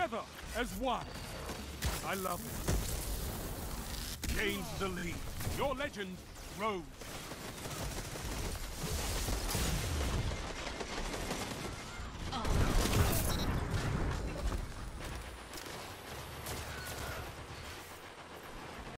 together as one. I love it. Gained the lead. Your legend grows.